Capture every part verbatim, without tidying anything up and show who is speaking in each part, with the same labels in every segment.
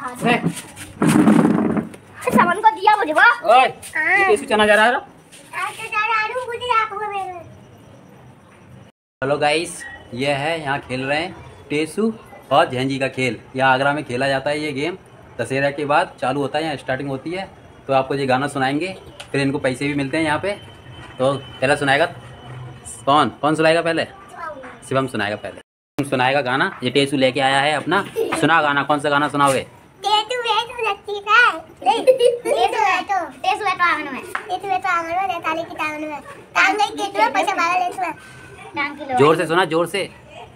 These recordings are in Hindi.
Speaker 1: सामान को दिया मुझे वो।
Speaker 2: ओए ये कैसे चना जा रहा है? हेलो गाइस, ये है यहाँ खेल रहे हैं टेसू और झेंजी का खेल। यहाँ आगरा में खेला जाता है ये गेम। दशहरा के बाद चालू होता है, यहाँ स्टार्टिंग होती है। तो आपको ये गाना सुनाएंगे, फिर इनको पैसे भी मिलते हैं यहाँ पे। तो पहला सुनाएगा कौन? कौन सुनाएगा पहले? शिवम सुनाएगा पहले। सुनाएगा गाना। ये टेसू लेके आया है अपना। सुना गाना, कौन सा गाना सुनाओगे? जोर से सुना, जोर से।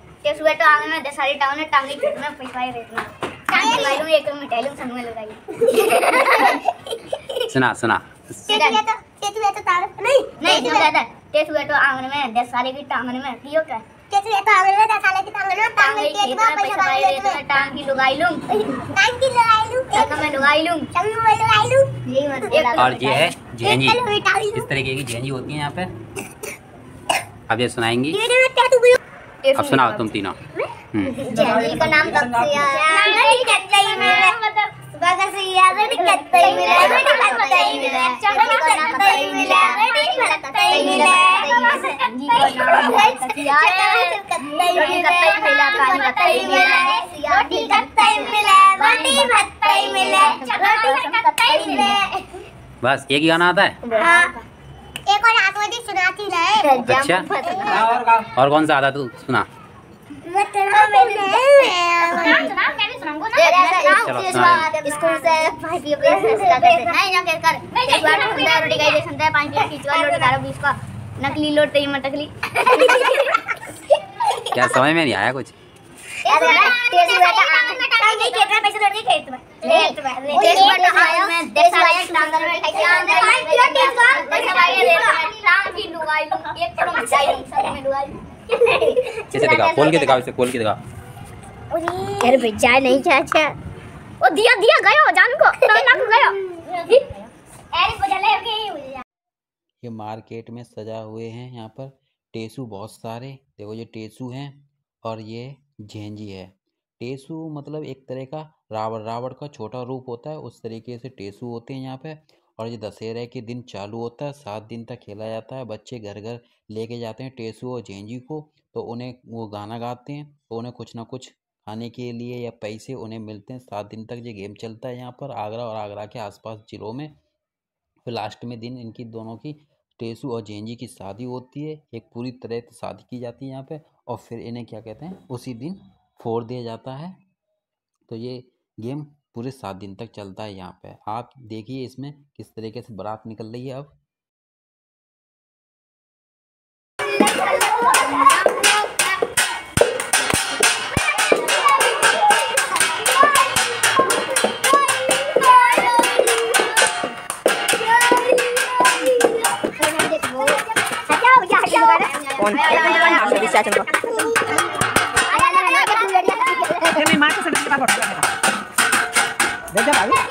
Speaker 2: सुना सुना।
Speaker 1: आंगन में दस साले की टांगन में पियो क्या? कैसे तो आंगन में दस साले की टांगन में टांग में खेत में पैसा पाए रेत में टांग की लुगाई लूं, टांग की लुगाई लूं, टांग में लुगाई लूं, टांग में लुगाई लूं। यही मत।
Speaker 2: और ये है झेंजी। इस तरीके की झेंजी होती है यहाँ पे। अब ये सुनाएंगी। अब सुनाओ तुम तीनों।
Speaker 1: झेंजी का नाम दक्षिया नहीं कतई में बगसिया नहीं कतई में नहीं कतई में चढ़ कतई में नहीं कतई में झेंजी का नाम दक्षिया कतई कतई मिला काली कतई मिला रोटी कतई मिला रोटी भत्तई मिला रोटी कतई मिला।
Speaker 2: बस एक ही गाना आता है?
Speaker 1: हां, एक और आत्मजी सुनाती रहे।
Speaker 2: अच्छा, और कौन सा आता तू सुना?
Speaker 1: स्कूल से भाई पी पी नहीं ना कर एक बार खुदा रोटी खाई दे संता है पांच प्लेट खींचवा लोट गारो बीस का नकली लोट तई मटकली।
Speaker 2: क्या समझ में नहीं आया कुछ?
Speaker 1: यार तेज बेटा नहीं खेत में पैसे लोट के खेत में खेत में तेज बेटा आया मैं दस आया टांगल में खाई के पांच प्लेट तेज का पैसा भाई दे टांग की लुगाई लूं एक करो मचाई लूं सब में लुगाई।
Speaker 2: कैसे दिखा? खोल के दिखा, इसे खोल के दिखा।
Speaker 1: यार बेचारा नहीं चाचा वो दिया दिया गयो जान को तो ना गयो अरे बजले के।
Speaker 2: ये मार्केट में सजा हुए हैं यहाँ पर टेसू बहुत सारे। देखो ये टेसू हैं और ये झेंजी है। टेसू मतलब एक तरह का रावण रावण का छोटा रूप होता है, उस तरीके से टेसू होते हैं यहाँ पे। और ये दशहरे के दिन चालू होता है, सात दिन तक खेला जाता है। बच्चे घर घर लेके जाते हैं टेसू और झेंजी को, तो उन्हें वो गाना गाते हैं, तो उन्हें कुछ ना कुछ खाने के लिए या पैसे उन्हें मिलते हैं। सात दिन तक ये गेम चलता है यहाँ पर आगरा और आगरा के आसपास जिलों में। फिर लास्ट में दिन इनकी दोनों की टेसू और झेंजी की शादी होती है। एक पूरी तरह से शादी की जाती है यहाँ पे, और फिर इन्हें क्या कहते हैं उसी दिन फोड़ दिया जाता है। तो ये गेम पूरे सात दिन तक चलता है यहाँ पे। आप देखिए इसमें किस तरीके से बारात निकल रही है। अब
Speaker 3: कौन मैं मार के सड़क के पास देख जा भाई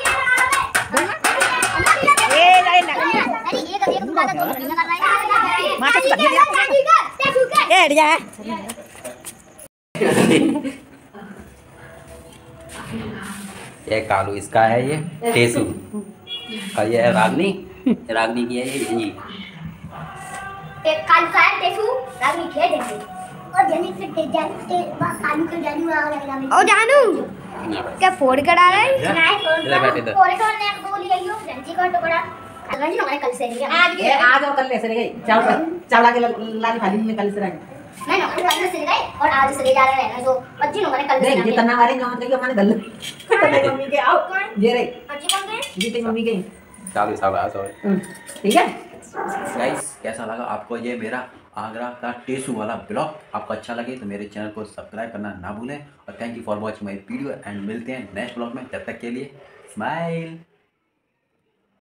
Speaker 3: ए लाइन ना अरे ये एक दूसरा तो कर रहा है मार के सड़क ए हट जा।
Speaker 2: ये कालू इसका है, ये टेसू और ये रागनी। रागनी की है ये झेंजी।
Speaker 1: एक कालू का है टेसू, रागनी खेल देंगे और झेंजी फिर तेज जाते बस कालू के जानी में आग लगेगा मैं। ओ जानू क्या फोड़ करा रहा है? नहीं फोड़ करने को बोली आइयो झेंजी का टुकड़ा गंजी हमारे कल से नहीं आज भी
Speaker 3: आज और कल ले से गई चावला चावला के लाल खाली में कल से रही
Speaker 1: नहीं ना कल से गए और आज से ले जा रहे हैं जो बच्ची हमारे कल से
Speaker 3: नहीं जितना हमारे गांव के हमारे दल तो मम्मी के आओ ये रे
Speaker 1: बच्ची कौन गए
Speaker 3: जी तेरी मम्मी के
Speaker 2: चालू साल सॉरी
Speaker 3: ठीक है।
Speaker 2: गाइस कैसा लगा आपको ये मेरा आगरा का टेसू वाला ब्लॉग? आपको अच्छा लगे तो मेरे चैनल को सब्सक्राइब करना ना भूलें। और thank you for watching my video and मिलते हैं नेक्स्ट ब्लॉग में। तब तक के लिए स्माइल।